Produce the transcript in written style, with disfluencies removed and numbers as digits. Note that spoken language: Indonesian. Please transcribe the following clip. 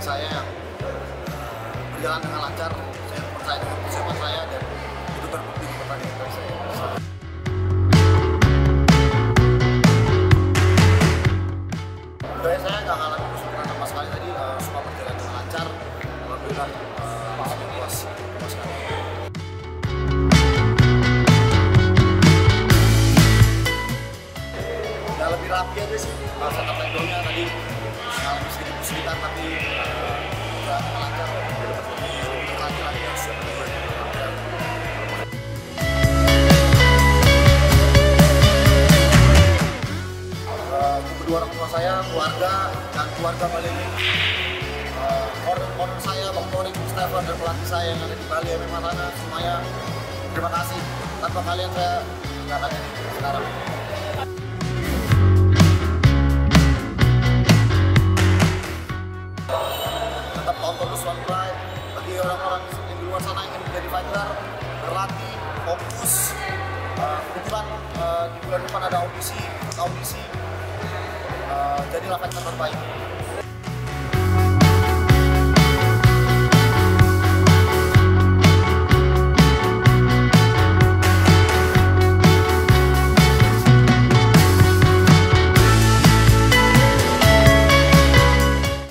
saya yang berjalan dengan lancar. Saya percaya dengan persiapan saya dan itu terbukti di pertandingan saya. Saya nggak ngalamin kesulitan sama sekali tadi, semua berjalan dengan lancar. Alhamdulillah masih puas sekali. Ya lebih rapi aja sih, setup tackle-nya tadi mengalami sedikit kesulitan tapi udah lancar. Lagi harus siap. Kedua orang tua saya, keluarga dan keluarga Bali, owner saya, Bang Torik, Stefan dan pelatih saya yang ada di Bali MMA sana, semuanya terima kasih. Tanpa kalian saya nggak akan jadi sekarang. Tetap tonton terus One Pride. Bagi orang-orang yang di luar sana ingin menjadi fighter, berlatih, fokus. Kebetulan di bulan depan ada audisi. Jadilah fighter terbaik.